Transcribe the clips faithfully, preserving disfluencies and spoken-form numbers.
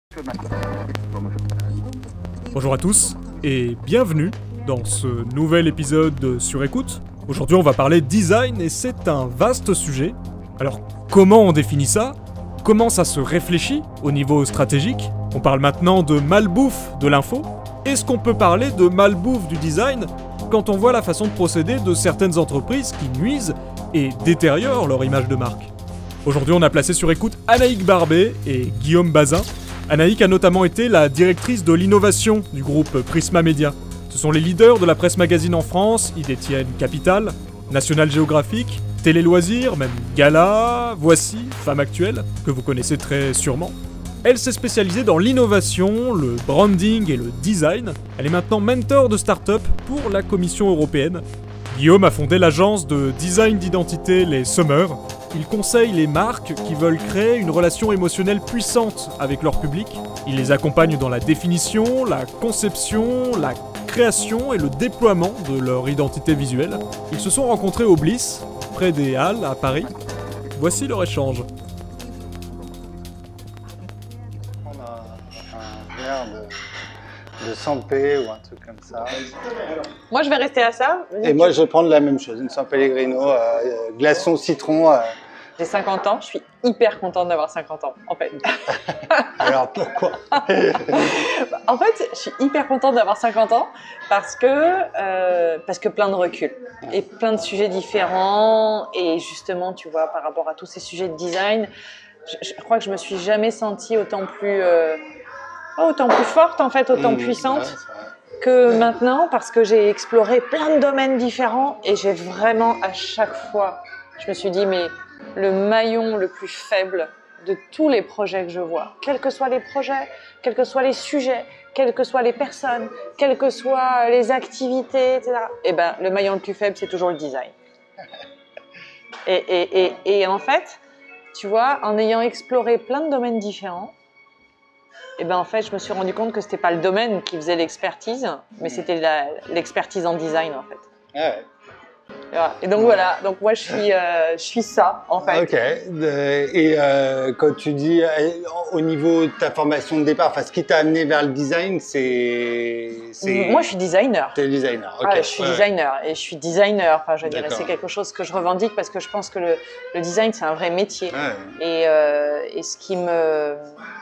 Bonjour à tous et bienvenue dans ce nouvel épisode de Sur Écoute. Aujourd'hui on va parler design et c'est un vaste sujet. Alors comment on définit ça? Comment ça se réfléchit au niveau stratégique? On parle maintenant de malbouffe de l'info. Est-ce qu'on peut parler de malbouffe du design quand on voit la façon de procéder de certaines entreprises qui nuisent et détériorent leur image de marque? Aujourd'hui on a placé sur écoute Anaïk Barbet et Guillaume Bazin. Anaïk a notamment été la directrice de l'innovation du groupe Prisma Media. Ce sont les leaders de la presse magazine en France, ils détiennent Capital, National Geographic, Télé Loisirs, même Gala, Voici, Femme Actuelle, que vous connaissez très sûrement. Elle s'est spécialisée dans l'innovation, le branding et le design. Elle est maintenant mentor de start-up pour la Commission européenne. Guillaume a fondé l'agence de design d'identité Les Summer. Il conseille les marques qui veulent créer une relation émotionnelle puissante avec leur public. Il les accompagne dans la définition, la conception, la création et le déploiement de leur identité visuelle. Ils se sont rencontrés au Bliss, près des Halles à Paris. Voici leur échange. On a un verre de, de Sanpé ou un truc comme ça. Moi, je vais rester à ça. Et moi, je vais prendre la même chose, une San Pellegrino, euh, glaçon citron. Euh. J'ai cinquante ans, je suis hyper contente d'avoir cinquante ans, en fait. Alors, pourquoi? En fait, je suis hyper contente d'avoir cinquante ans parce que, euh, parce que plein de recul et plein de sujets différents. Et justement, tu vois, par rapport à tous ces sujets de design, je, je crois que je me suis jamais sentie autant plus, euh, autant plus forte, en fait, autant mmh, puissante. Ouais, que maintenant, parce que j'ai exploré plein de domaines différents et j'ai vraiment à chaque fois, je me suis dit, mais le maillon le plus faible de tous les projets que je vois, quels que soient les projets, quels que soient les sujets, quelles que soient les personnes, quelles que soient les activités, et cetera, eh ben, le maillon le plus faible, c'est toujours le design. Et, et, et, et en fait, tu vois, en ayant exploré plein de domaines différents, et ben en fait, je me suis rendu compte que c'était pas le domaine qui faisait l'expertise, mais c'était l'expertise en design en fait. Ah ouais. Et, voilà. Et donc voilà, donc moi je suis, euh, je suis ça en fait. Ok. Et euh, quand tu dis au niveau de ta formation de départ, enfin, ce qui t'a amené vers le design, c'est. Moi je suis designer. T'es designer. Ok. Ah, je suis ouais. designer et je suis designer. Enfin, je dirais c'est quelque chose que je revendique parce que je pense que le, le design c'est un vrai métier. Ouais. Et, euh, et ce qui me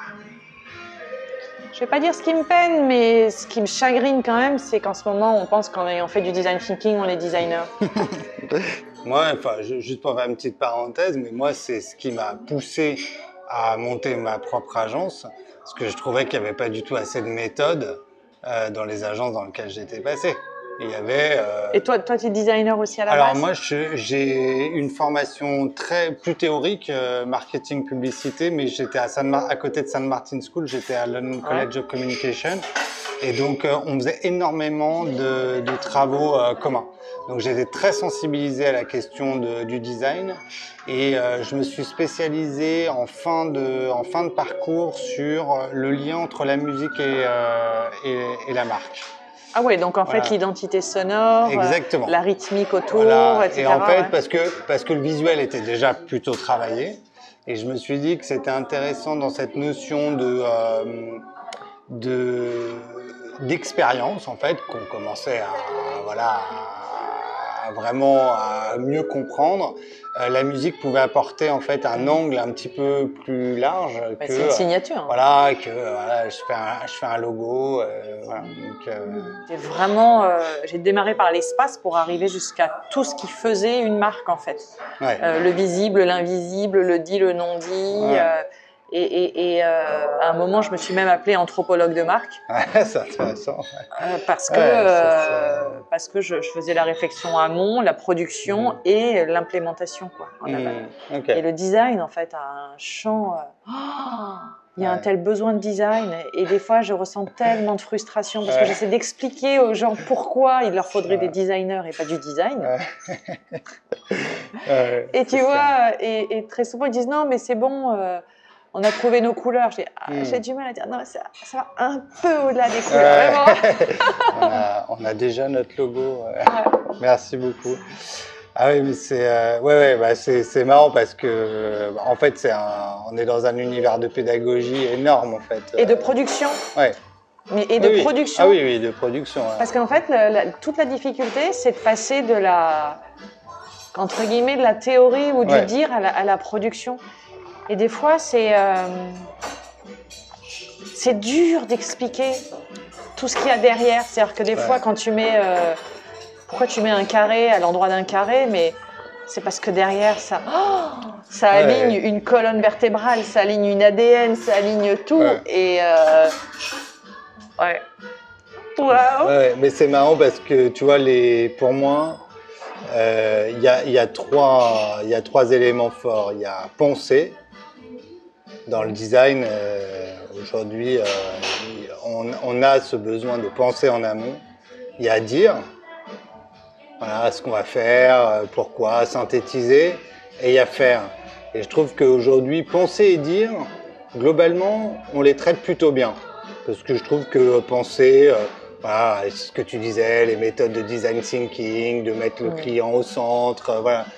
Je vais pas dire ce qui me peine, mais ce qui me chagrine quand même, c'est qu'en ce moment, on pense qu'en ayant fait du design thinking, on est designer. Moi, enfin, juste pour faire une petite parenthèse, mais moi, c'est ce qui m'a poussé à monter ma propre agence, parce que je trouvais qu'il n'y avait pas du tout assez de méthode euh, dans les agences dans lesquelles j'étais passé. Il y avait. Euh... Et toi, toi, tu es designer aussi à la Alors base? moi, j'ai une formation très plus théorique, euh, marketing, publicité, mais j'étais à, à côté de Saint Martin School, j'étais à London College of Communication, et donc euh, on faisait énormément de, de travaux euh, communs. Donc j'étais très sensibilisé à la question de, du design, et euh, je me suis spécialisé en fin de, en fin de parcours sur le lien entre la musique et, euh, et, et la marque. Ah ouais, donc en Voilà. fait l'identité sonore, Exactement. la rythmique autour, Voilà. et cetera. Et en fait, ouais. parce que, parce que le visuel était déjà plutôt travaillé, et je me suis dit que c'était intéressant dans cette notion de, euh, de, d'expérience, en fait, qu'on commençait à, voilà, à vraiment à mieux comprendre. Euh, la musique pouvait apporter en fait un angle un petit peu plus large. Bah, que c'est une signature. Euh, voilà, que euh, voilà, je fais un, je fais un logo. Euh, voilà, donc, euh... J'ai vraiment, euh, j'ai démarré par l'espace pour arriver jusqu'à tout ce qui faisait une marque en fait. Ouais. Euh, le visible, l'invisible, le dit, le non dit. Ouais. Euh, et et, et euh, à un moment, je me suis même appelée anthropologue de marque. Ouais, c'est intéressant. Ouais. Euh, parce que, Ouais, euh, parce que je, je faisais la réflexion amont, la production mmh. et l'implémentation quoi. En aval. Mmh. Okay. Et le design en fait a un champ. Euh, oh, il y a ouais. un tel besoin de design et des fois je ressens tellement de frustration parce ouais. que j'essaie d'expliquer aux gens pourquoi il leur faudrait ouais. des designers et pas du design. Ouais. ouais, et tu vois, et, et très souvent ils disent non mais c'est bon. Euh, On a trouvé nos couleurs. J'ai ah, mmh. du mal à dire non, mais ça, ça va un peu au-delà des couleurs. Ouais. on, a, on a déjà notre logo. Ouais. Ouais. Merci beaucoup. Ah oui, mais c'est euh, ouais, ouais, bah c'est c'est marrant parce que euh, en fait c'est un, on est dans un univers de pédagogie énorme en fait. Et de production. Ouais. Mais, et Oui, de oui. production. Ah oui, oui, de production. Ouais. Parce qu'en fait, la, la, toute la difficulté, c'est de passer de la, entre guillemets, de la théorie ou du Ouais. dire à la, à la production. Et des fois, c'est euh, c'est dur d'expliquer tout ce qu'il y a derrière. C'est-à-dire que des Ouais. fois, quand tu mets, euh, pourquoi tu mets un carré à l'endroit d'un carré, mais c'est parce que derrière, ça, oh, ça Ouais. aligne une colonne vertébrale, ça aligne une A D N, ça aligne tout. Ouais. Et euh, ouais. Wow. Ouais, mais c'est marrant parce que tu vois, les, pour moi, il euh, y, a, y, a trois, y a trois éléments forts. Il y a penser. Dans le design, euh, aujourd'hui, euh, on, on a ce besoin de penser en amont. Il y a dire, voilà, ce qu'on va faire, pourquoi, synthétiser, et il y a faire. Et je trouve qu'aujourd'hui, penser et dire, globalement, on les traite plutôt bien. Parce que je trouve que penser, euh, voilà, ce que tu disais, les méthodes de design thinking, de mettre le client au centre, euh, voilà.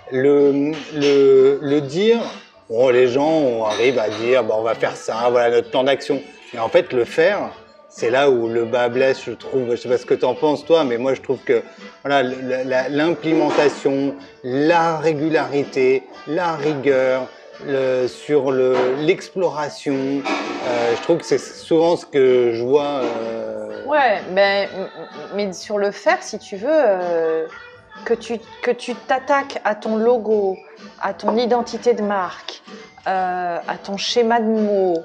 Le, le, le dire, bon, les gens on arrive à dire, bon, on va faire ça, voilà notre plan d'action. Mais en fait, le faire, c'est là où le bas blesse, je trouve. Je sais pas ce que tu en penses, toi, mais moi, je trouve que voilà, l'implémentation, la régularité, la rigueur, le, sur le, l'exploration, euh, je trouve que c'est souvent ce que je vois. Euh... Ouais, ben, mais sur le faire, si tu veux, euh, que tu que tu t'attaques à ton logo, à ton identité de marque, euh, à ton schéma de mots,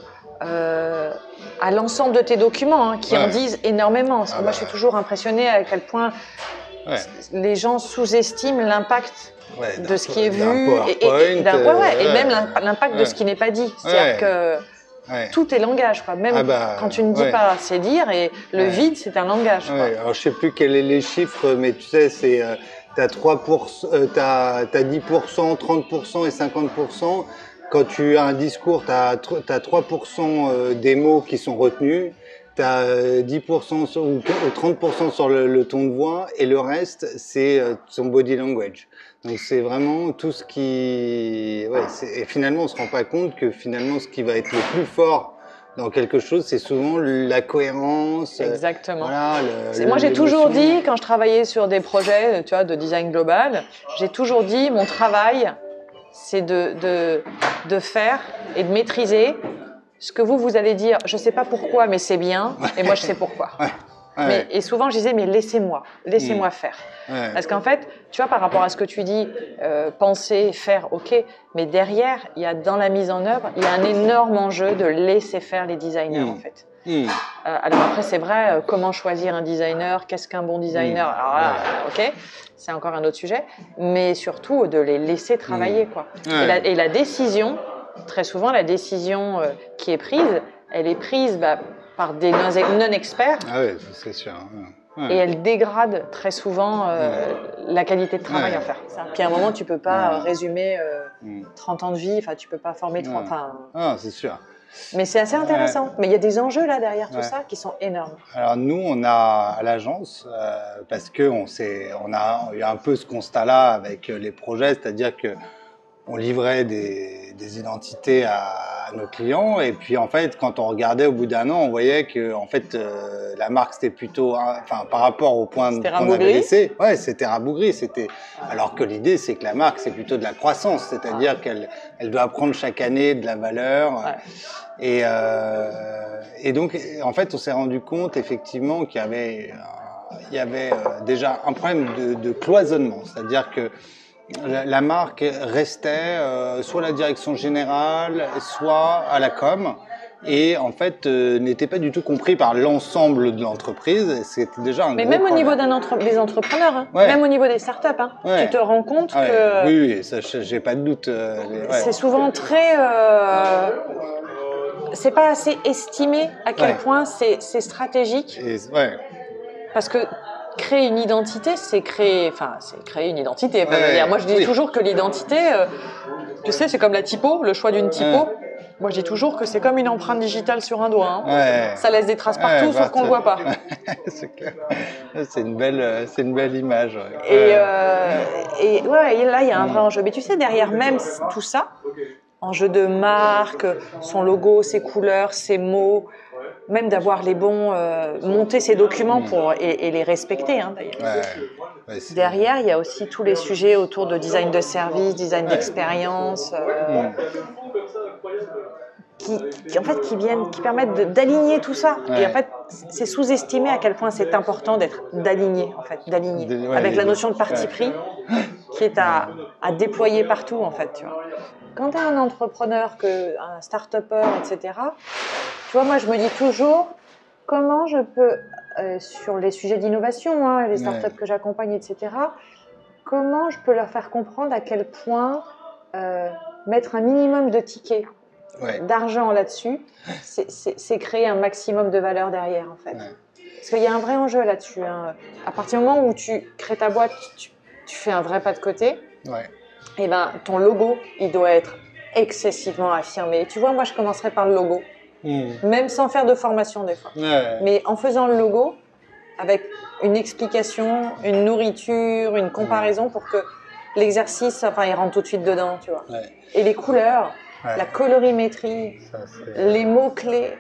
euh, à l'ensemble de tes documents, hein, qui ouais. en disent énormément. Parce que ah moi, bah, je suis toujours impressionnée à quel point ouais. les gens sous-estiment l'impact ouais, de ce qui est vu et, et, et, ouais, ouais, et même l'impact de ce qui n'est pas dit. C'est-à-dire que ouais. tout est langage, quoi. Même ah bah, quand tu ne dis ouais. pas, c'est dire, et le ouais. vide, c'est un langage. Ouais. Alors, je sais plus quels sont les chiffres, mais tu sais, c'est euh, t'as trois pour cent, euh, t'as, t'as dix pour cent, trente pour cent et cinquante pour cent. Quand tu as un discours, tu as trois pour cent des mots qui sont retenus, tu as dix pour cent ou trente pour cent sur le, le ton de voix, et le reste, c'est son body language. Donc c'est vraiment tout ce qui... Ouais, et finalement, on ne se rend pas compte que finalement, ce qui va être le plus fort dans quelque chose, c'est souvent la cohérence. Exactement. Voilà, le, moi, j'ai toujours dit, quand je travaillais sur des projets, tu vois, de design global, j'ai toujours dit, mon travail, c'est de, de, de faire et de maîtriser ce que vous, vous allez dire, je ne sais pas pourquoi, mais c'est bien, et moi, je sais pourquoi. Ouais. Ouais. Mais, et souvent, je disais, mais laissez-moi, laissez-moi mmh. faire. Ouais. Parce qu'en fait, tu vois, par rapport à ce que tu dis, euh, penser, faire, ok, mais derrière, il y a dans la mise en œuvre, il y a un énorme enjeu de laisser faire les designers, mmh. en fait. Mmh. Euh, alors après, c'est vrai, euh, comment choisir un designer, qu'est-ce qu'un bon designer, mmh. alors là, ouais. ok, c'est encore un autre sujet, mais surtout de les laisser travailler, mmh. quoi. Ouais. Et, la, et la décision, très souvent, la décision euh, qui est prise, elle est prise bah, par des non-experts. Ah oui, c'est sûr. Ouais. Et elle dégrade très souvent euh, ouais. la qualité de travail ouais. à faire. Puis à un moment, tu peux pas ouais. résumer euh, mmh. trente ans de vie, enfin, tu peux pas former trente ans. Ouais. Ah, c'est sûr. Mais c'est assez intéressant. Ouais. Mais il y a des enjeux là derrière tout ouais. ça qui sont énormes. Alors nous, on a à l'agence, euh, parce qu'on on a eu un peu ce constat-là avec les projets, c'est-à-dire que on livrait des, des identités à, à nos clients, et puis en fait, quand on regardait au bout d'un an, on voyait que en fait euh, la marque c'était plutôt, enfin par rapport au point qu'on avait laissé, ouais, c'était rabougri, c'était. Ouais. Alors que l'idée, c'est que la marque, c'est plutôt de la croissance, c'est-à-dire ouais. qu'elle elle doit prendre chaque année de la valeur. Ouais. Et, euh, et donc, en fait, on s'est rendu compte effectivement qu'il y avait, euh, il y avait euh, déjà un problème de, de cloisonnement, c'est-à-dire que la, la marque restait euh, soit à la direction générale, soit à la com, et en fait euh, n'était pas du tout compris par l'ensemble de l'entreprise. C'était déjà un Mais gros même problème. au niveau d'un entre des entrepreneurs, hein. Ouais. Même au niveau des startups, hein. Ouais. Tu te rends compte ouais. que oui, oui, ça, j'ai pas de doute. Euh, les... ouais. C'est souvent très, euh... c'est pas assez estimé à quel ouais. point c'est stratégique. Et, ouais. Parce que créer une identité, c'est créer, enfin, c'est créer une identité. Ouais, dire. Moi, je dis oui. toujours que l'identité, euh, tu sais, c'est comme la typo, le choix d'une typo. Ouais. Moi, je dis toujours que c'est comme une empreinte digitale sur un doigt. Hein. Ouais. Ça laisse des traces partout, Ouais, sauf qu'on ne le voit pas. c'est clair. C'est une belle, c'est une belle image. Ouais. Et, euh, et, ouais, et là, il y a un vrai Mm. enjeu. Mais tu sais, derrière même tout ça, enjeu de marque, son logo, ses couleurs, ses mots, même d'avoir les bons, euh, monter ses documents pour, et, et les respecter, hein, d'ailleurs. Ouais. Ouais, Derrière, il y a aussi tous les sujets autour de design de service, design ouais. d'expérience, euh, Mm. qui, qui, en fait, qui viennent, qui permettent de, d'aligner tout ça. Ouais. Et en fait, c'est sous-estimé à quel point c'est important d'être d'aligné, en fait, d'aligner, De, ouais, avec la deux. notion de parti Ouais. pris, qui est à, à déployer partout, en fait, tu vois. Quand tu es un entrepreneur, que, un start-upper, et cetera, tu vois, moi, je me dis toujours, comment je peux, euh, sur les sujets d'innovation, hein, les startups Ouais. que j'accompagne, et cetera, comment je peux leur faire comprendre à quel point euh, mettre un minimum de tickets, Ouais. d'argent là-dessus, c'est, c'est, c'est créer un maximum de valeur derrière, en fait. Ouais. Parce qu'il y a un vrai enjeu là-dessus. Hein. À partir du moment où tu crées ta boîte, tu, tu fais un vrai pas de côté, Ouais. et ben, ton logo, il doit être excessivement affirmé. Et tu vois, moi, je commencerai par le logo, Mm. même sans faire de formation des fois. Ouais. Mais en faisant le logo, avec une explication, une nourriture, une comparaison pour que l'exercice, enfin, il rentre tout de suite dedans, tu vois. Ouais. Et les couleurs, Ouais. la colorimétrie, Ça, c'est... les mots-clés,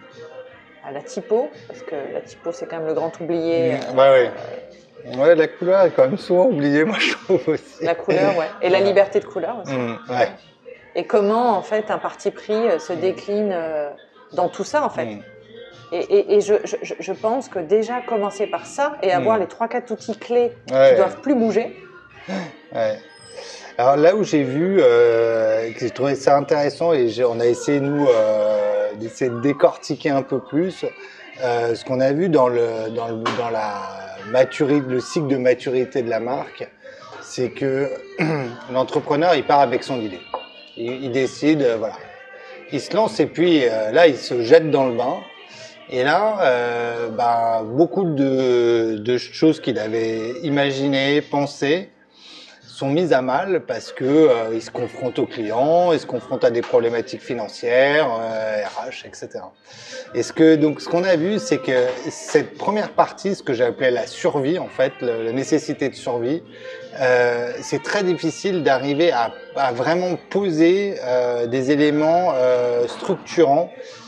Mm. la typo, parce que la typo, c'est quand même le grand oublié. Mm. Ouais, ouais. Ouais, la couleur est quand même souvent oubliée, moi, je trouve aussi. La couleur, ouais. Et la Ouais. liberté de couleur aussi. Mm. Ouais. Et comment, en fait, un parti pris se décline euh, dans tout ça, en fait. Mm. Et, et, et je, je, je pense que déjà commencer par ça et avoir Mm. les trois quatre outils clés Ouais. qui doivent plus bouger. Ouais. Alors là où j'ai vu, euh, que j'ai trouvé ça intéressant et j'ai, on a essayé nous euh, d'essayer de décortiquer un peu plus euh, ce qu'on a vu dans le dans le dans la maturité, le cycle de maturité de la marque, c'est que l'entrepreneur il part avec son idée, il, il décide, euh, voilà, il se lance et puis euh, là il se jette dans le bain. Et là, euh, bah, beaucoup de, de choses qu'il avait imaginées, pensées, sont mises à mal parce que euh, il se confronte aux clients, il se confronte à des problématiques financières, euh, R H, et cetera. Et ce que donc ce qu'on a vu, c'est que cette première partie, ce que j'ai appelé la survie, en fait, le, la nécessité de survie, euh, c'est très difficile d'arriver à, à vraiment poser euh, des éléments euh, structurants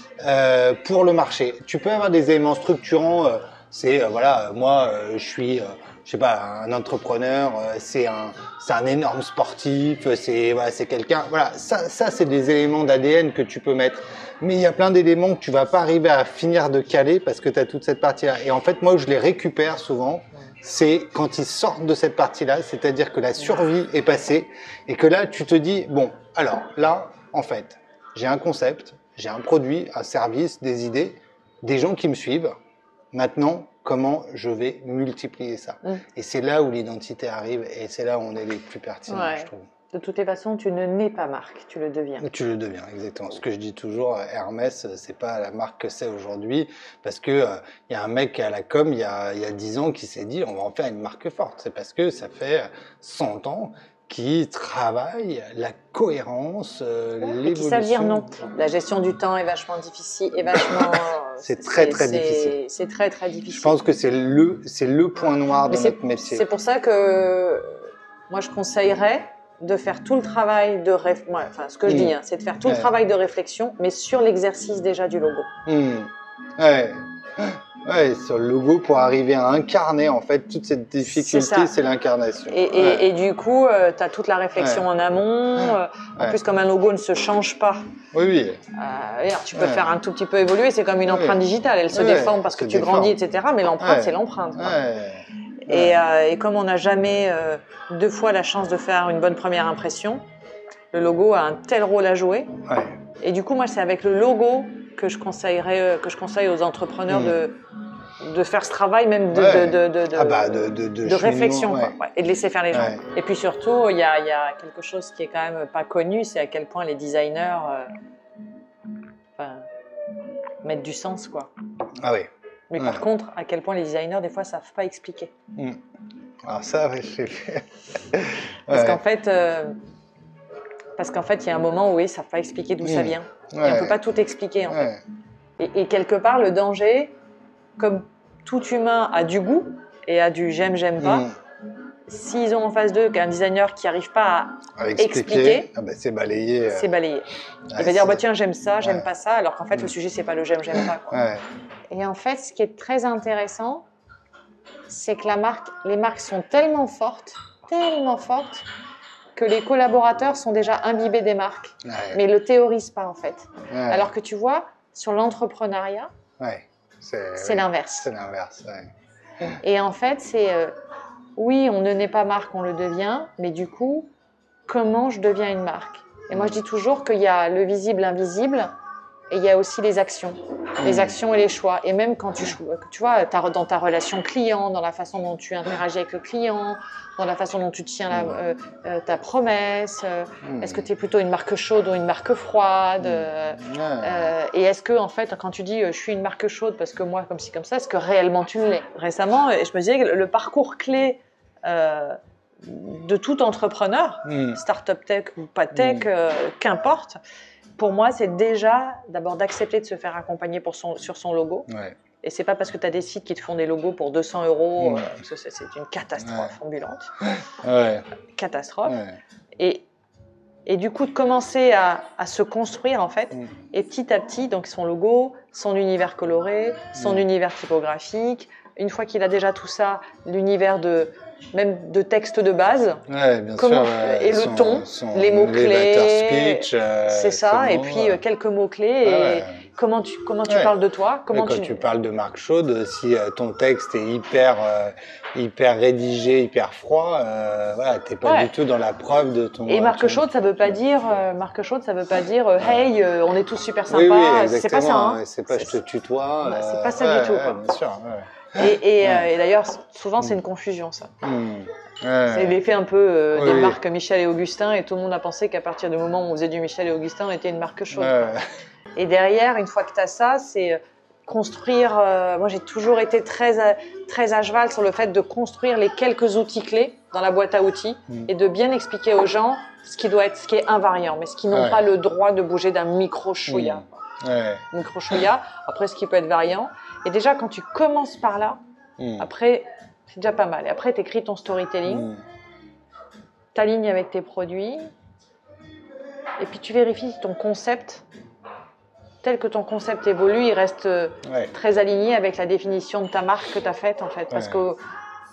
euh, pour le marché. Tu peux avoir des éléments structurants. Euh, c'est euh, voilà, moi, euh, je suis euh, je sais pas, un entrepreneur, euh, c'est un, c'est un énorme sportif, c'est, voilà, c'est quelqu'un, voilà, ça, ça, c'est des éléments d'A D N que tu peux mettre. Mais il y a plein d'éléments que tu vas pas arriver à finir de caler parce que tu as toute cette partie-là. Et en fait, moi, je les récupère souvent. C'est quand ils sortent de cette partie-là, c'est-à-dire que la survie est passée et que là, tu te dis, bon, alors là, en fait, j'ai un concept, j'ai un produit, un service, des idées, des gens qui me suivent. Maintenant, comment je vais multiplier ça. Mm. Et c'est là où l'identité arrive et c'est là où on est les plus pertinents, ouais. Je trouve. De toutes les façons, tu ne nais pas marque, tu le deviens. Tu le deviens, exactement. Ce que je dis toujours, Hermès, c'est pas la marque que c'est aujourd'hui, parce que il euh, y a un mec à la com, il y a, y a dix ans, qui s'est dit, on va en faire une marque forte. C'est parce que ça fait cent ans qui travaillent la cohérence, euh, l'évolution. Et qui savent dire non. La gestion du temps est vachement difficile, est vachement. c'est très très c'est, difficile. C'est très très difficile. Je pense que c'est le c'est le point noir de Mais notre métier. C'est pour ça que moi je conseillerais de faire tout le travail de réf... ouais, enfin ce que je mmh. dis, hein, c'est de faire tout ouais. le travail de réflexion, mais sur l'exercice déjà du logo. Mmh. Ouais. Ouais, sur le logo pour arriver à incarner en fait toute cette difficulté, c'est l'incarnation. Et, et, ouais. et du coup, euh, tu as toute la réflexion ouais. en amont. Euh, en ouais. plus, comme un logo ne se change pas, oui, oui. Euh, tu peux ouais. faire un tout petit peu évoluer. C'est comme une empreinte ouais. digitale, elle se ouais. déforme parce que tu déforme. grandis, et cetera. Mais l'empreinte, ouais. c'est l'empreinte. Ouais. Et, euh, et comme on n'a jamais euh, deux fois la chance de faire une bonne première impression, le logo a un tel rôle à jouer. Ouais. Et du coup, moi, c'est avec le logo que je conseillerais, que je conseille aux entrepreneurs mmh. de de faire ce travail même de, ouais. de, de, de, ah bah de, de, de, de réflexion ouais. quoi, ouais, et de laisser faire les gens. Ouais. Et puis surtout, il y a, y a quelque chose qui est quand même pas connu, c'est à quel point les designers euh, enfin, mettent du sens, quoi. Ah oui. Mais ouais. par contre, à quel point les designers, des fois, savent pas expliquer. Mmh. Alors ça, ouais, je sais. Parce ouais. qu'en fait, euh, Parce qu'en fait, il y a un moment où ils ne savent pas expliquer d'où Mmh. ça vient. Ouais. Et on ne peut pas tout expliquer, en Ouais. fait. Et, et quelque part, le danger, comme tout humain a du goût et a du j'aime, j'aime pas, Mmh. s'ils ont en face d'eux un designer qui n'arrive pas à À expliquer, expliquer, ah bah, c'est balayé. euh, c'est balayé. ouais, Il va dire, c'est- bah, tiens, j'aime ça, j'aime Ouais. pas ça, alors qu'en fait, le Mm. sujet, c'est pas le j'aime, j'aime pas. Quoi. Ouais. Et en fait, ce qui est très intéressant, c'est que la marque, les marques sont tellement fortes, tellement fortes, que les collaborateurs sont déjà imbibés des marques, Ouais. mais ne le théorisent pas, en fait. Ouais. Alors que tu vois, sur l'entrepreneuriat, Ouais. C'est c'est oui, l'inverse. C'est l'inverse. Ouais. Et en fait, c'est euh, oui, on ne naît pas marque, on le devient, mais du coup, comment je deviens une marque? Et moi, je dis toujours qu'il y a le visible, l'invisible, et il y a aussi les actions, les actions et les choix. Et même quand tu, tu vois, dans ta relation client, dans la façon dont tu interagis avec le client, dans la façon dont tu tiens la, euh, euh, ta promesse, euh, est-ce que tu es plutôt une marque chaude ou une marque froide? euh, Ouais. euh, Et est-ce que, en fait, quand tu dis euh, je suis une marque chaude parce que moi, comme ci, comme ça, est-ce que réellement tu l'es? Récemment, je me disais que le parcours clé euh, de tout entrepreneur, Mm. start-up tech ou pas tech, Mm. euh, qu'importe, pour moi, c'est déjà d'abord d'accepter de se faire accompagner pour son, sur son logo. Ouais. Et c'est pas parce que tu as des sites qui te font des logos pour deux cents euros, Mm. euh, parce que c'est c'est une catastrophe ambulante. Ouais. Catastrophe. Ouais. Et, et du coup, de commencer à, à se construire, en fait, Mm. et petit à petit, donc son logo, son univers coloré, son Mm. univers typographique. Une fois qu'il a déjà tout ça, l'univers de même de texte de base, Ouais, bien comment, sûr. ouais. et le Son- ton, son les mots-clés, elevator speech, euh, c'est ça, et comment, puis euh, euh, quelques mots-clés, et ouais. comment tu, comment tu Ouais. parles de toi, Et comment quand tu... tu... parles de marque chaude, si euh, ton texte est hyper, euh, hyper rédigé, hyper froid, euh, voilà, t'es pas Ouais. du tout dans la preuve de ton. Et marque ton... chaude, ça veut pas dire, euh, marque chaude, ça veut pas dire, euh, hey, euh, on est tous super sympas, Oui, oui, c'est exactement. pas ça, hein. ouais, C'est pas je te tutoie. Bah, c'est euh, pas ça ouais, du tout, ouais, quoi. Bien sûr. Ouais. Et, et, Ouais. euh, et d'ailleurs, souvent, c'est Mm. une confusion, ça. Mm. Ouais. C'est l'effet un peu euh, Oui, des oui. marques Michel et Augustin, et tout le monde a pensé qu'à partir du moment où on faisait du Michel et Augustin, on était une marque chaude. Ouais. Et derrière, une fois que tu as ça, c'est construire. Euh, moi, j'ai toujours été très, à- très à cheval sur le fait de construire les quelques outils clés dans la boîte à outils Mm. et de bien expliquer aux gens ce qui doit être, ce qui est invariant, mais ce qui n'ont Ouais. pas le droit de bouger d'un micro-chouïa. Mm. Ouais. Micro-chouïa, après ce qui peut être variant. Et déjà, quand tu commences par là, Mm. après, c'est déjà pas mal. Et après, tu écris ton storytelling, Mm. t'alignes avec tes produits, et puis tu vérifies si ton concept, tel que ton concept évolue, il reste euh, Ouais. très aligné avec la définition de ta marque que tu as faite, en fait. Parce Ouais. que,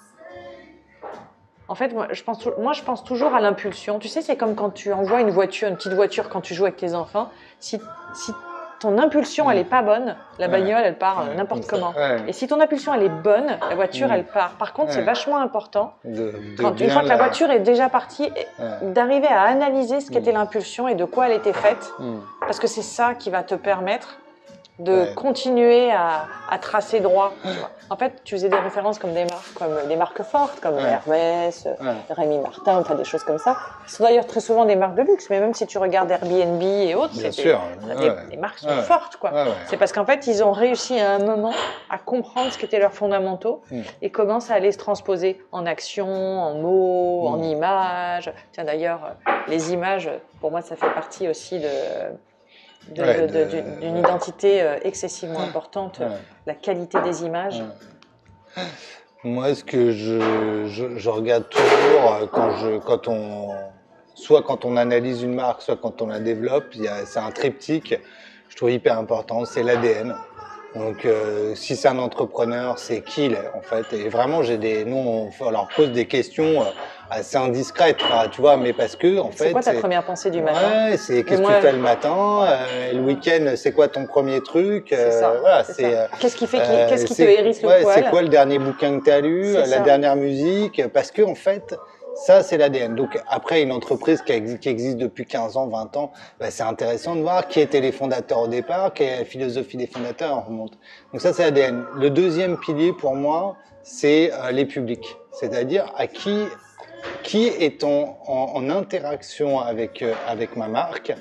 en fait, moi je, pense, tou- moi, je pense toujours à l'impulsion. Tu sais, c'est comme quand tu envoies une voiture, une petite voiture, quand tu joues avec tes enfants. Si, si ton impulsion, Mm. elle est pas bonne, la Ouais. bagnole, elle part euh, Ouais, n'importe comme ça. comment. Ouais. Et si ton impulsion, elle est bonne, la voiture, Mm. elle part. Par contre, c'est Ouais. vachement important, De, de quand, une bien fois que la voiture est déjà partie, Ouais. d'arriver à analyser ce qu'était Mm. l'impulsion et de quoi elle était faite. Mm. Parce que c'est ça qui va te permettre de Ouais. continuer à, à tracer droit. Tu vois. En fait, tu faisais des références comme des marques, comme des marques fortes, comme Ouais. Hermès, Ouais. Rémi Martin, enfin des choses comme ça. Ce sont d'ailleurs très souvent des marques de luxe, mais même si tu regardes Airbnb et autres, Bien c'est sûr. des, Ouais. des- des marques qui sont Ouais. fortes, quoi. Ouais, ouais. C'est parce qu'en fait, ils ont réussi à un moment à comprendre ce qu'étaient leurs fondamentaux Mm. et comment ça allait se transposer en action, en mots, en Mm. images. Tiens, d'ailleurs, euh, les images, pour moi, ça fait partie aussi de, de- Ouais, de- de- de- d'une d'une identité euh, excessivement importante, Ouais. la qualité des images. Ouais. Moi, ce que je, je, je regarde toujours euh, quand, je, quand on, soit quand on analyse une marque, soit quand on la développe, il y a- c'est un triptyque, je trouve hyper important, c'est l'A D N. Donc, euh, si c'est un entrepreneur, c'est qui il est en fait. Et vraiment, j'ai des, nous, on, on leur pose des questions euh, assez indiscrètes, enfin, tu vois, mais parce que en fait, C'est quoi ta première pensée du matin? ouais, c'est qu'est-ce que moi- tu fais le matin, euh, le week-end, c'est quoi ton premier truc, C'est ça. euh, voilà, c'est c'est. ça. euh, Qu'est-ce qui fait, qui- euh, qu'est-ce qui te c'est- hérisse le ouais, poil? C'est quoi le dernier bouquin que tu as lu, C'est la ça. dernière musique? Parce que en fait, ça, c'est l'A D N. Donc après, une entreprise qui, exi- qui existe depuis quinze ans, vingt ans, bah, c'est intéressant de voir qui étaient les fondateurs au départ, quelle est la philosophie des fondateurs, on remonte. Donc ça, c'est l'A D N. Le deuxième pilier pour moi, c'est euh, les publics. C'est-à-dire à qui, qui est en, en, en interaction avec, euh, avec ma marque.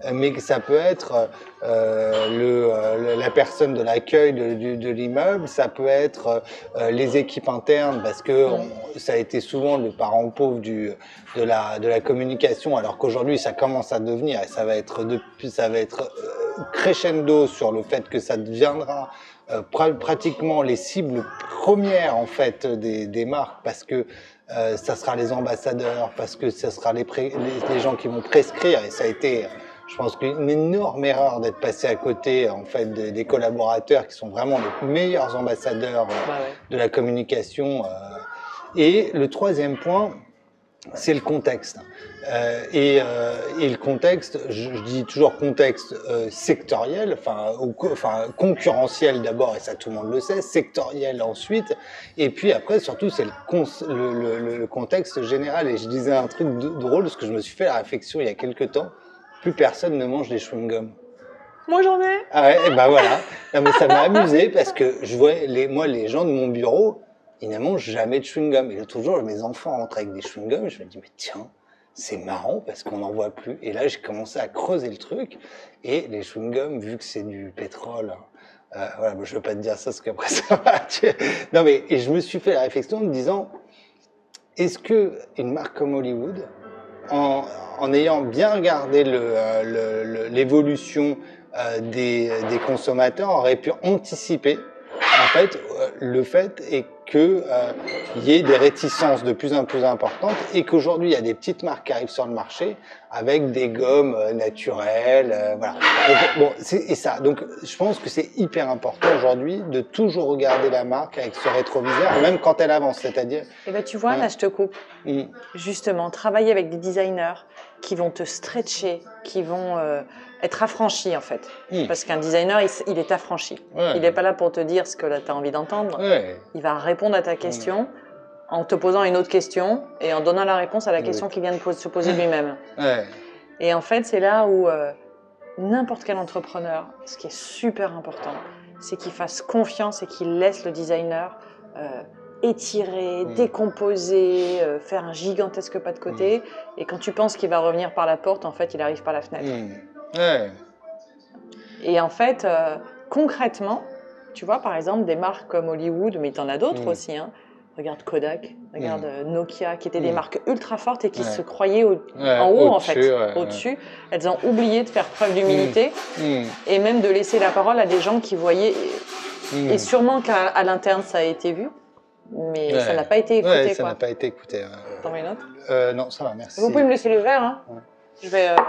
mais que ça peut être euh, le, euh, la personne de l'accueil de, de, de l'immeuble, ça peut être euh, les équipes internes, parce que on, ça a été souvent le parent pauvre du, de, la, de la communication, alors qu'aujourd'hui ça commence à devenir, et ça va être, depuis, ça va être euh, crescendo sur le fait que ça deviendra euh, pr pratiquement les cibles premières en fait des, des marques, parce que euh, ça sera les ambassadeurs, parce que ça sera les, pré les, les gens qui vont prescrire, et ça a été... Je pense qu'une énorme erreur d'être passé à côté en fait des, des collaborateurs qui sont vraiment les meilleurs ambassadeurs euh, bah ouais. de la communication. Euh. Et le troisième point, c'est le contexte. Euh, et, euh, et le contexte, je, je dis toujours contexte euh, sectoriel, enfin, ou, enfin concurrentiel d'abord, et ça tout le monde le sait, sectoriel ensuite, et puis après surtout c'est le, le, le, le contexte général. Et je disais un truc drôle parce que je me suis fait la réflexion il y a quelques temps. Plus personne ne mange des chewing-gums. Moi j'en ai. Ah ouais, et ben voilà. Non, mais ça m'a amusé parce que je vois les, moi les gens de mon bureau, ils ne mangent jamais de chewing-gum. Et l'autre jour, mes enfants rentrent avec des chewing-gums, et je me dis mais tiens, c'est marrant parce qu'on n'en voit plus. Et là, j'ai commencé à creuser le truc. Et les chewing-gums, vu que c'est du pétrole, euh, voilà, je veux pas te dire ça parce qu'après ça va. Non mais et je me suis fait la réflexion en me disant, est-ce que une marque comme Hollywood, en, en ayant bien regardé l'évolution euh, des, des consommateurs, aurait pu anticiper en fait euh, le fait est que euh, y ait des réticences de plus en plus importantes, et qu'aujourd'hui il y a des petites marques qui arrivent sur le marché avec des gommes euh, naturelles, euh, voilà. Donc, bon, c'est et ça. Donc je pense que c'est hyper important aujourd'hui de toujours regarder la marque avec ce rétroviseur, même quand elle avance, c'est-à-dire. Eh ben tu vois, hein, là je te coupe. Mm. Justement, travailler avec des designers qui vont te stretcher, qui vont euh, être affranchis en fait. Mm. Parce qu'un designer, il, il est affranchi. Ouais. Il n'est pas là pour te dire ce que tu as envie d'entendre. Ouais. Il va répondre à ta question en te posant une autre question et en donnant la réponse à la Oui. question qu'il vient de pos- se poser lui-même. Ouais. Et en fait, c'est là où euh, n'importe quel entrepreneur, ce qui est super important, c'est qu'il fasse confiance et qu'il laisse le designer euh, étirer, Mm. décomposer, euh, faire un gigantesque pas de côté. Mm. Et quand tu penses qu'il va revenir par la porte, en fait, il arrive par la fenêtre. Mm. Ouais. Et en fait, euh, concrètement, tu vois, par exemple, des marques comme Hollywood, mais tu en as d'autres Mm. aussi, hein. Regarde Kodak, regarde Mm. euh, Nokia, qui étaient Mm. des marques ultra fortes et qui Ouais. se croyaient au, Ouais, en haut, en fait, au-dessus, ouais, au-dessus. Elles ont oublié de faire preuve d'humilité Mm. et même de laisser la parole à des gens qui voyaient. Mm. Et sûrement qu'à à l'interne, ça a été vu, mais Ouais. ça n'a pas été écouté. Ouais, ça quoi. n'a pas été écouté. ouais. T'en veux une autre? Euh, non, ça va, merci. Vous pouvez me laisser le verre, hein. Ouais. Je vais. euh,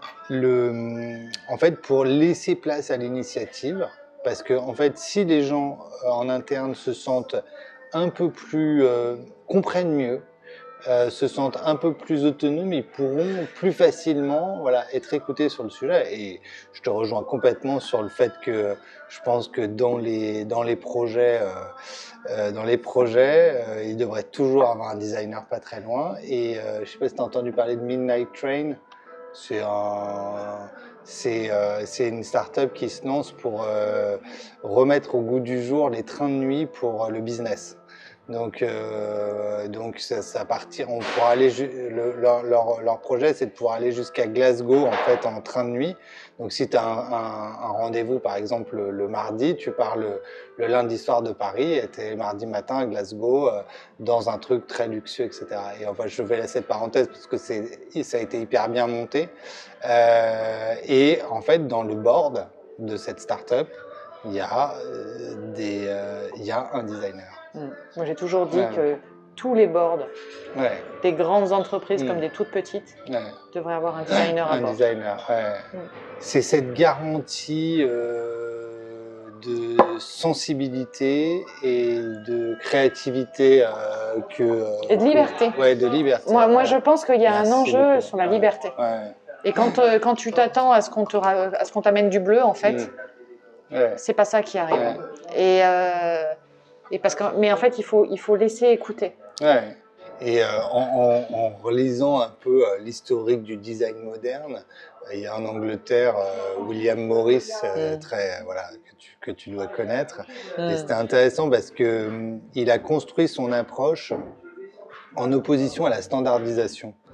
Le, en fait, pour laisser place à l'initiative, parce que en fait, si les gens euh, en interne se sentent un peu plus, euh, comprennent mieux, euh, se sentent un peu plus autonomes, ils pourront plus facilement, voilà, être écoutés sur le sujet. Et je te rejoins complètement sur le fait que je pense que dans les dans les projets, euh, euh, dans les projets, euh, il devrait toujours avoir un designer pas très loin. Et euh, je sais pas si tu as entendu parler de Midnight Train. C'est un, c'est, euh, c'est une start-up qui se lance pour euh, remettre au goût du jour les trains de nuit pour euh, le business. Donc, euh, donc ça, ça partir, on pourra aller, le, leur, leur, leur projet, c'est de pouvoir aller jusqu'à Glasgow en fait en train de nuit. Donc, si tu as un, un, un rendez-vous, par exemple le, le mardi, tu pars le, le lundi soir de Paris, et tu es mardi matin à Glasgow euh, dans un truc très luxueux, et cetera. Et enfin, je vais laisser cette parenthèse parce que c'est, ça a été hyper bien monté. Euh, et en fait, dans le board de cette start-up, il y a euh, des, euh, il y a un designer. hmm. Moi, j'ai toujours dit Ouais. que tous les boards Ouais, des grandes entreprises Mm. comme des toutes petites ouais. devraient avoir un designer à Un bord. designer, ouais. Mm. C'est cette garantie euh, de sensibilité et de créativité euh, que... euh, Et de liberté. Ouais, de liberté. Moi, moi, ouais. je pense qu'il y a Merci un enjeu beaucoup. sur la Ouais. liberté. Ouais. Et quand, euh, quand tu t'attends à ce qu'on te ra- à ce qu'on t'amène du bleu, en fait, Mm. Ouais. c'est pas ça qui arrive. Ouais. Et, euh, et parce que, mais en fait, il faut, il faut laisser écouter. Ouais. Et euh, en, en, en relisant un peu euh, l'historique du design moderne, euh, il y a en Angleterre euh, William Morris, euh, Mm. très euh, voilà que tu, que tu dois connaître. Mm. Et c'était intéressant parce que hum, il a construit son approche en opposition à la standardisation.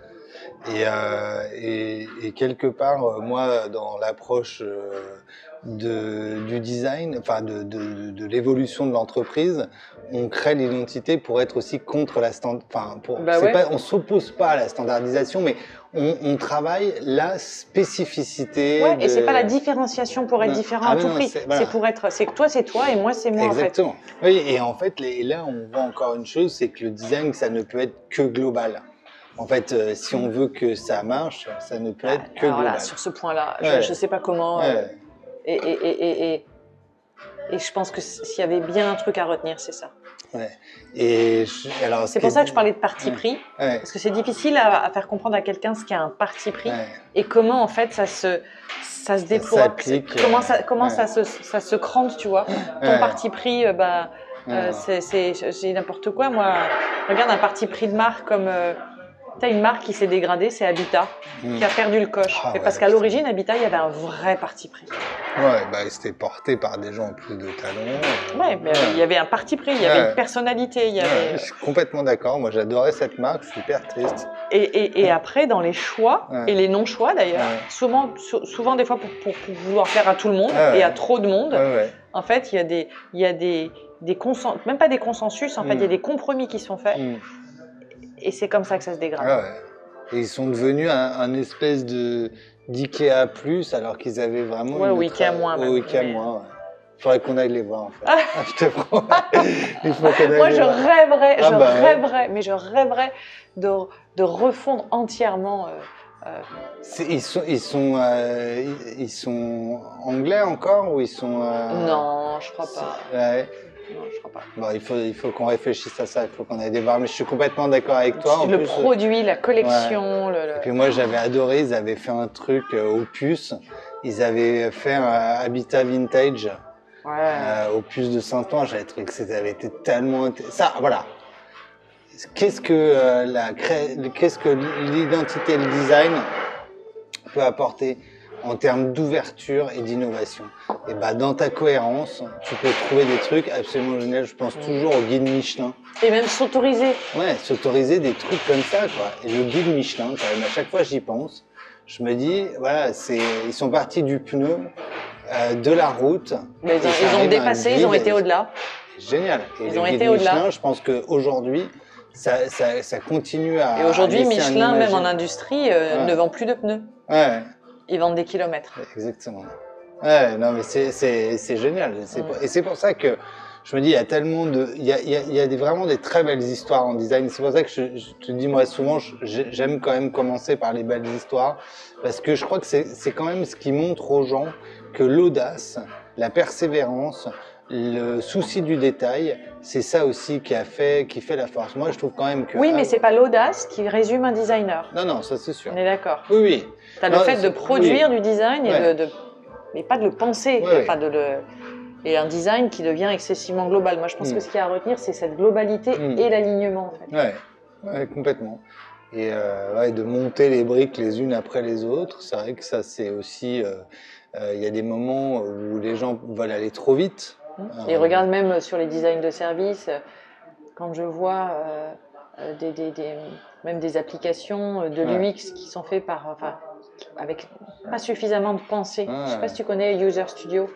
Et, euh, et, et quelque part, euh, moi, dans l'approche euh, de, du design, enfin de, de, de l'évolution de l'entreprise, on crée l'identité pour être aussi contre la stand. Enfin, pour, Bah c'est ouais. pas, on s'oppose pas à la standardisation, mais on, on travaille la spécificité. Ouais, de... et c'est pas la différenciation pour être Non. différent Ah, à mais tout non, prix. c'est- C'est voilà. pour être, c'est que toi c'est toi et moi c'est moi Exactement. Oui, et en fait, les- là, on voit encore une chose, c'est que le design, ça ne peut être que global. En fait, euh, si on veut que ça marche, ça ne peut en fait. être que Alors global. là, sur ce point-là, Ouais. je, je sais pas comment. Ouais. euh, et, et, et, et, et, et je pense que s'il y avait bien un truc à retenir, c'est ça. Ouais. Et je- alors, ce C'est pour qui ça est- que je parlais de parti Ouais. pris, Ouais. parce que c'est difficile à, à faire comprendre à quelqu'un ce qu'est un parti pris Ouais. et comment en fait ça se, ça se déploie, s'applique, comment, euh, ça, comment ouais. ça, se, ça se crante, tu vois. Ton Ouais. parti pris, euh, bah, euh, Ouais. c'est, c'est, c'est n'importe quoi. Moi, regarde un parti pris de marque comme. Euh, T'as une marque qui s'est dégradée, c'est Habitat, Mm. qui a perdu le coche. Ah Mais ouais, parce qu'à putain. l'origine, Habitat, il y avait un vrai parti pris. Ouais, bah, c'était porté par des gens plus de talent. euh, Ouais, mais il y avait un parti pris, il y Ouais. avait une personnalité, il y Ouais, avait. je suis complètement d'accord. Moi, j'adorais cette marque. Je suis hyper triste. Et, et, et après, dans les choix, Ouais. et les non-choix d'ailleurs, Ouais. souvent, sou- souvent des fois pour, pour, pour vouloir faire à tout le monde Ouais, ouais. et à trop de monde, Ouais, ouais. en fait, il y a des, il y a des, des consen- même pas des consensus, en fait, il y a Mm. des compromis qui sont faits, Mm. et c'est comme ça que ça se dégrade. Ah ouais. Et ils sont devenus un, un espèce de d'Ikea plus, alors qu'ils avaient vraiment. Ouais, une ou autre- Ikea moins, Ou même, Ikea mais- moins, ouais. Faudrait qu'on aille les voir, en fait. Ah, je te promets. Il faut qu'on aille Moi, les je voir. rêverais, Ah je bah ouais. rêverais, mais je rêverais de, de refondre entièrement. euh, euh, C'est- Ils sont, ils sont, euh, ils, ils sont anglais encore ou ils sont. euh, Non, je crois pas. Ouais. Non, je crois pas. Bon, il faut, il faut qu'on réfléchisse à ça. Il faut qu'on aille les voir. Mais je suis complètement d'accord avec toi. En le plus, produit, la collection, le, le- Et puis moi, j'avais adoré. Ils avaient fait un truc euh, au puce. Ils avaient fait un Habitat Vintage. Ouais. Euh, au puce de Saint-Ouen, j'avais trouvé que ça avait été tellement int- ça, voilà. Qu'est-ce que euh, la cré... qu'est-ce que l'identité et le design peut apporter en termes d'ouverture et d'innovation? Et bah dans ta cohérence, tu peux trouver des trucs absolument géniaux. Je pense toujours au guide Michelin. Et même s'autoriser. Ouais, s'autoriser des trucs comme ça, quoi. Et le guide Michelin, quand même, à chaque fois j'y pense, je me dis, voilà, c'est, ils sont partis du pneu. Euh, de la route. Mais ils ont, Et ça ils ont arrive à un dépassé, guide, ils ont été et- au-delà. Génial. Et Ils le ont guide été au-delà. Michelin, je pense qu'aujourd'hui, ça, ça, ça continue à. Et aujourd'hui, à laisser un Michelin, même imaginaire. en industrie, euh, Ouais. ne vend plus de pneus. Ouais, Ils vendent des kilomètres. exactement. Ouais, non, mais c'est, c'est, c'est génial. C'est Ouais. pour- Et c'est pour ça que je me dis, il y a tellement de. Il y a, il y a, il y a des, vraiment des très belles histoires en design. C'est pour ça que je, je te dis, moi, souvent, je- j'aime quand même commencer par les belles histoires. Parce que je crois que c'est, c'est quand même ce qui montre aux gens que l'audace, la persévérance, le souci du détail, c'est ça aussi qui a fait, qui fait la force. Moi, je trouve quand même que. Oui, mais c'est pas l'audace qui résume un designer. Non, non, ça c'est sûr. On est d'accord. Oui, oui. T'as le Non, fait de c'est- produire oui. du design et Ouais. de, de- mais pas de le penser, Ouais, enfin de le, et un design qui devient excessivement global. Moi, je pense Mm. que ce qu'il y a à retenir, c'est cette globalité Mm. et l'alignement, en fait. Ouais, ouais, complètement. Et euh, ouais, de monter les briques les unes après les autres, c'est vrai que ça c'est aussi. euh, euh, Il y a des moments où les gens veulent aller trop vite. Et Euh, regarde même sur les designs de services, euh, quand je vois euh, euh, des, des, des- même des applications euh, de Ouais. l'U X qui sont faites par, enfin, avec pas suffisamment de pensée. Ouais. Je sais pas si tu connais User Studio.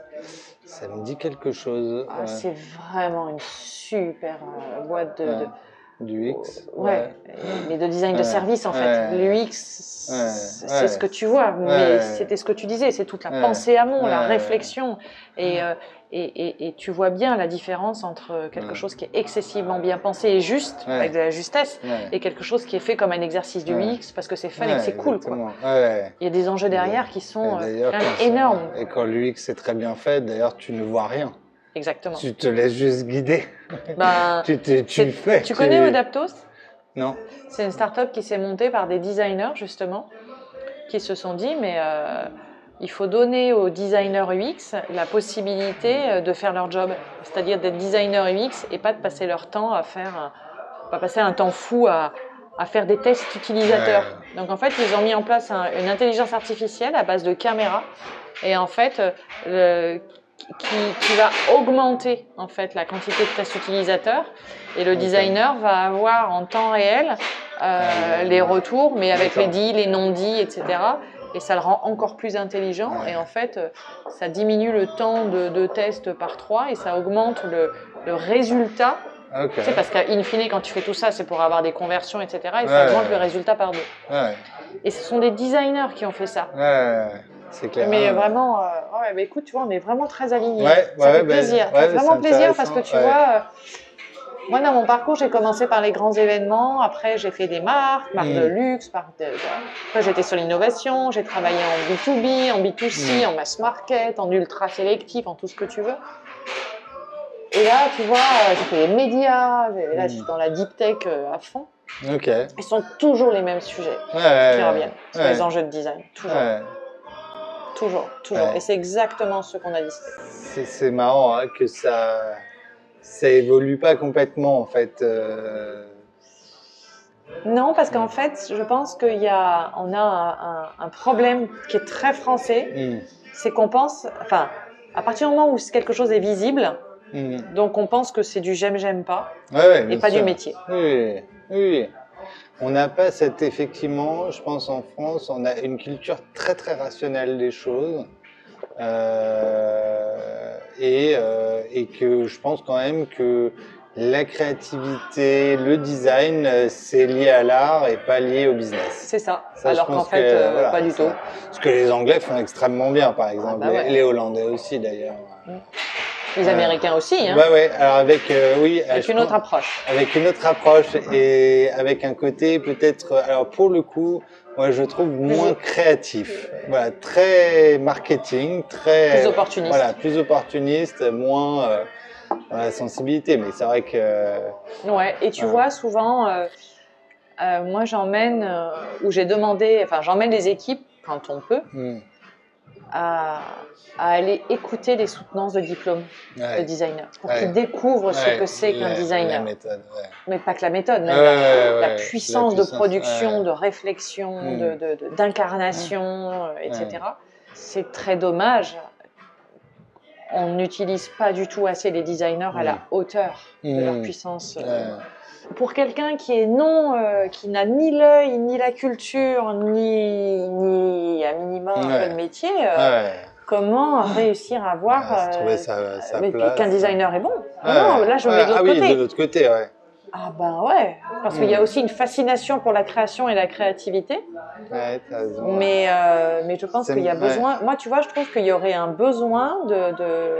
Ça me dit quelque chose. Ah, ouais. C'est vraiment une super euh, boîte de, Ouais. de- Du X. Ouais, mais de design de Ouais. service en fait. Ouais. L'U X, Ouais. c'est Ouais. ce que tu vois, mais Ouais. c'était ce que tu disais, c'est toute la Ouais. pensée amont, la Ouais. réflexion. Et, euh, et, et, et tu vois bien la différence entre quelque Ouais. chose qui est excessivement bien pensé et juste, Ouais. avec de la justesse, Ouais. et quelque chose qui est fait comme un exercice du Ouais. U X parce que c'est fun et Ouais, que c'est cool. Quoi. exactement. Ouais. Il y a des enjeux derrière qui sont Et euh, d'ailleurs, quand même quand c'est- énormes. Et quand l'U X est très bien fait, d'ailleurs, tu ne vois rien. Exactement. Tu te laisses juste guider. Ben, tu, te- tu c'est- fais. tu connais Odaptos? Non. C'est une start-up qui s'est montée par des designers, justement, qui se sont dit, mais euh, il faut donner aux designers U X la possibilité euh, de faire leur job. C'est-à-dire d'être designer U X et pas de passer leur temps à faire, un- pas passer un temps fou à, à faire des tests utilisateurs. Donc en fait, ils ont mis en place un- une intelligence artificielle à base de caméras. Et en fait, euh, le- qui, qui va augmenter en fait la quantité de tests utilisateurs et le designer va avoir en temps réel euh, les retours, mais avec les D'accord. dits, les non-dits, et cetera. Et ça le rend encore plus intelligent. Ouais. Et en fait, euh, ça diminue le temps de, de test par trois et ça augmente le, le résultat. Ok. Tu sais, parce qu'in fine, quand tu fais tout ça, c'est pour avoir des conversions, et cetera. Et ça Ouais, augmente ouais. le résultat par deux. Ouais, Et ce sont des designers qui ont fait ça. ouais, c'est clair. Mais Ah, vraiment, euh, ouais, bah écoute, tu vois, on est vraiment très alignés. Ouais, ça ouais, fait bah, plaisir. ouais, ça fait vraiment c'est plaisir parce que intéressant, tu ouais. vois, euh, moi dans mon parcours, j'ai commencé par les grands événements. Après, j'ai fait des marques, marques Mm. de luxe. Marques de... Après, j'étais sur l'innovation. J'ai travaillé en B deux B, en B deux C, Mm. en mass market, en ultra sélectif, en tout ce que tu veux. Et là, tu vois, euh, j'ai fait les médias. j'ai- Là, je suis dans la deep tech euh, à fond. Ok. Ils sont toujours les mêmes sujets Ouais, qui reviennent sur ouais. les enjeux de design. Toujours, Ouais. toujours, toujours. Ouais. Et c'est exactement ce qu'on a dit. C'est c'est marrant hein, que ça ça évolue pas complètement en fait. Euh... Non, parce qu'en fait, je pense qu'il y a, on a un, un, un problème qui est très français, Mm. c'est qu'on pense, enfin, à partir du moment où quelque chose est visible, Mm. donc on pense que c'est du j'aime, j'aime pas, Ouais, ouais, bien et pas sûr. du métier. Oui, oui. On n'a pas cette, effectivement, je pense en France, on a une culture très très rationnelle des choses. Euh, et, euh, et que je pense quand même que la créativité, le design, euh, c'est lié à l'art et pas lié au business. C'est ça. Ça, je Alors qu'en pense fait, que, euh, voilà, pas du ça- tout. Ce que les Anglais font extrêmement bien, par exemple, bah ouais. les, les Hollandais aussi d'ailleurs. Les Euh, Américains aussi, hein, Ouais, ouais. Alors avec, euh, oui, avec je une autre pense- approche. avec une autre approche et avec un côté peut-être, alors pour le coup, moi je trouve moins créatif, voilà, très marketing, très Plus opportuniste. voilà, plus opportuniste, moins euh, voilà, sensibilité. Mais c'est vrai que Ouais, et tu Ouais. vois, souvent, euh, euh, moi j'emmène, euh, où j'ai demandé, enfin j'emmène les équipes, quand on peut, hmm, à, à aller écouter les soutenances de diplôme ouais, de designer, pour Ouais. qu'ils découvrent ce ouais, que c'est qu'un la- designer. La méthode, ouais. Mais pas que la méthode, même Ouais, la, ouais, la ouais, puissance la de puissance, production, ouais. de réflexion, Mm. de- de- de- d'incarnation, euh, et cetera. C'est très dommage. On n'utilise pas du tout assez les designers à la Mm. hauteur de Mm. leur puissance. euh. Ouais. Pour quelqu'un qui est non, euh, qui n'a ni l'œil, ni la culture, ni, ni à minimum un Ouais. peu de métier, euh, Ouais. comment réussir à voir Ouais, se trouver euh, sa, sa mais place. qu'un designer est bon? Ouais. Non, là je me Ouais. mets de l'autre Ah oui, côté. de l'autre côté, ouais. Ah ben ouais, parce qu'il y a Mm. aussi une fascination pour la création et la créativité, Ouais, t'as raison. mais, euh, mais je pense C'est- qu'il y a ouais. besoin, moi tu vois, je trouve qu'il y aurait un besoin de... de...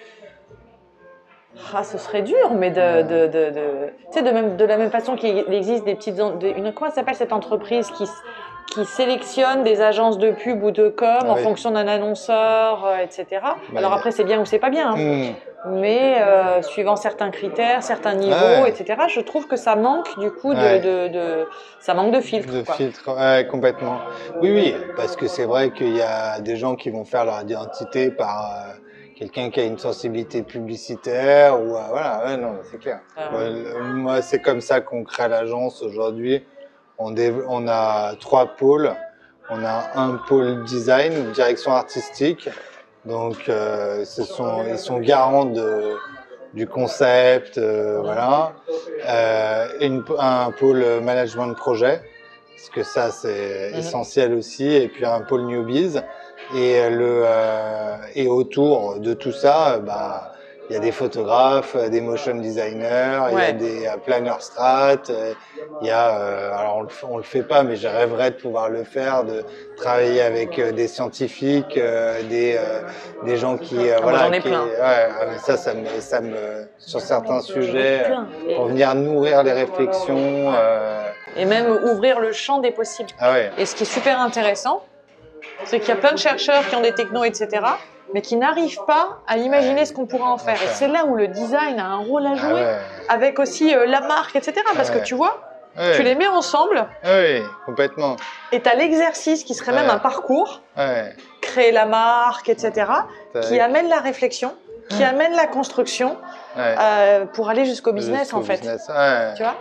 Ah, ce serait dur, mais de... de, de, de... Tu sais, de, même, de la même façon qu'il existe des petites... en- de- une, comment s'appelle cette entreprise qui, qui sélectionne des agences de pub ou de com Ah en oui. fonction d'un annonceur, euh, et cetera. Bah, Alors y a- après, c'est bien ou c'est pas bien, hein. Mm. Mais euh, suivant certains critères, certains niveaux, Ouais. et cetera, je trouve que ça manque du coup de, Ouais. de, de- ça manque de filtre. De quoi. filtre, ouais, complètement. Oui, oui, parce que c'est vrai qu'il y a des gens qui vont faire leur identité par euh, quelqu'un qui a une sensibilité publicitaire ou euh, voilà, ouais, non, c'est clair. Ah. Ouais, le- moi, c'est comme ça qu'on crée l'agence aujourd'hui. On, dév- on a trois pôles. On a un pôle design, direction artistique. Donc, euh, ce sont, ils sont garants de, du concept, euh, voilà. Euh, une, un pôle management de projet, parce que ça c'est Mhm. essentiel aussi, et puis un pôle newbies. Et le euh, et autour de tout ça, bah il y a des photographes, des motion designers, il y a Ouais. des euh, planners strat, euh, il y a euh, alors on le, fait- on le fait pas, mais je rêverais de pouvoir le faire, de travailler avec euh, des scientifiques, euh, des euh, des gens qui euh, Ah, moi, voilà, j'en ai qui, plein. ouais, ah, mais ça ça me ça me sur certains sujets Plein. Et, pour venir nourrir les réflexions. Euh... et même ouvrir le champ des possibles. Ah ouais. Et ce qui est super intéressant, c'est qu'il y a plein de chercheurs qui ont des technos, et cetera, mais qui n'arrivent pas à imaginer Ouais. ce qu'on pourrait en faire. Et faire. c'est là où le design a un rôle à Ah jouer, ouais. avec aussi euh, la marque, et cetera. Parce Ouais. que tu vois, Ouais. tu les mets ensemble, Oui, complètement. et tu as l'exercice qui serait même Ouais. un parcours, Ouais. créer la marque, et cetera, T'as- qui amène la réflexion, qui amène la construction, ouais. euh, pour aller jusqu'au business, Jusqu'au en fait. business. Ouais. Tu vois?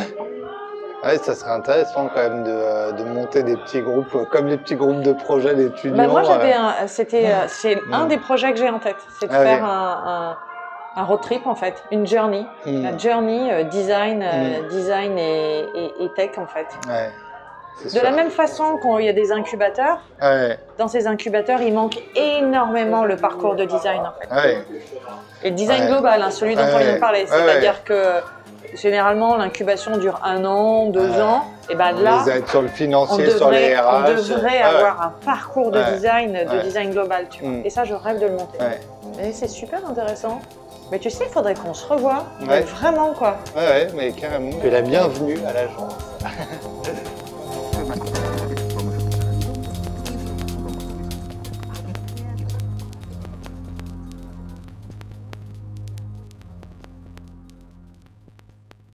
Ouais, ça serait intéressant quand même de, de monter des petits groupes, euh, comme les petits groupes de projets d'étudiants. Bah moi, j'avais euh, un, c'était, euh, c'est un Mm. des projets que j'ai en tête, c'est de Ah oui. faire un, un road trip en fait, une journey, Mm. la journey euh, design, euh, Mm. design et, et- et tech en fait. Ouais, c'est De sûr. la même façon quand il y a des incubateurs, Ouais, dans ces incubateurs, il manque énormément le parcours de design en fait. ouais, Et le design Ouais. global, hein, celui dont Ouais, on vient de ouais. parler, Ouais, c'est-à-dire que généralement l'incubation dure un an, deux Ouais. ans, et ben on là, les aide sur le on financier, sur les devrait, R on H. devrait Ouais, avoir un parcours de Ouais. design, de Ouais. design global, tu vois. Mm. Et ça, je rêve de le monter. Ouais, Et c'est super intéressant. Mais tu sais, il faudrait qu'on se revoie, Ouais. vraiment quoi. ouais, ouais, mais carrément. Tu es la bienvenue à l'agence.